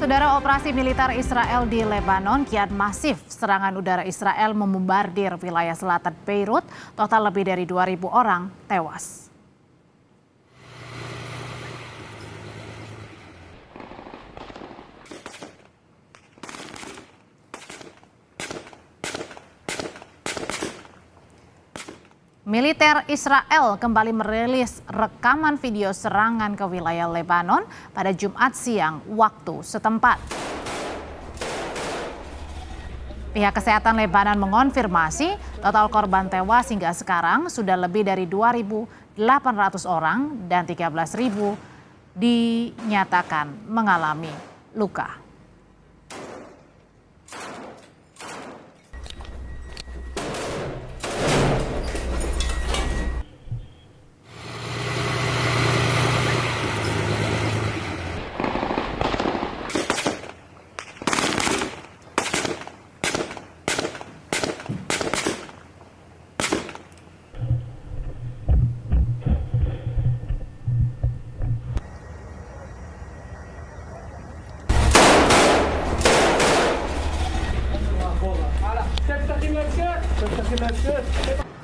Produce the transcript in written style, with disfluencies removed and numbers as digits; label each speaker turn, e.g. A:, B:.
A: Saudara, operasi militer Israel di Lebanon kian masif. Serangan udara Israel membombardir wilayah selatan Beirut, total lebih dari 2.000 orang tewas. Militer Israel kembali merilis rekaman video serangan ke wilayah Lebanon pada Jumat siang waktu setempat. Pihak kesehatan Lebanon mengonfirmasi total korban tewas hingga sekarang sudah lebih dari 2.800 orang dan 13.000 dinyatakan mengalami luka.
B: تفتحي المسجد